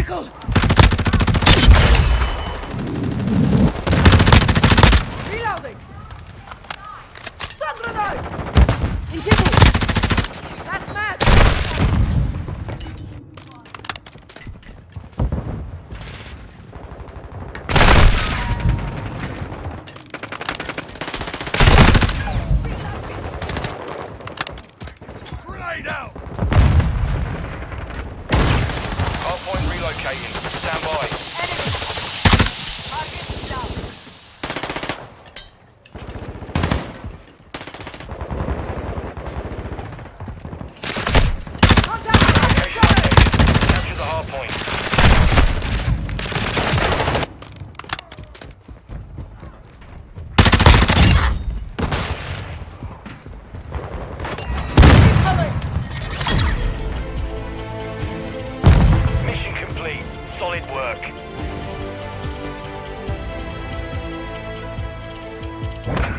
vehicle! Reloading! Stun grenade! In situ! Last match! Grenade out! Hardpoint relocating. Stand by. Enemy! Target down! Contact! Capture the hardpoint. Mission complete. Solid work.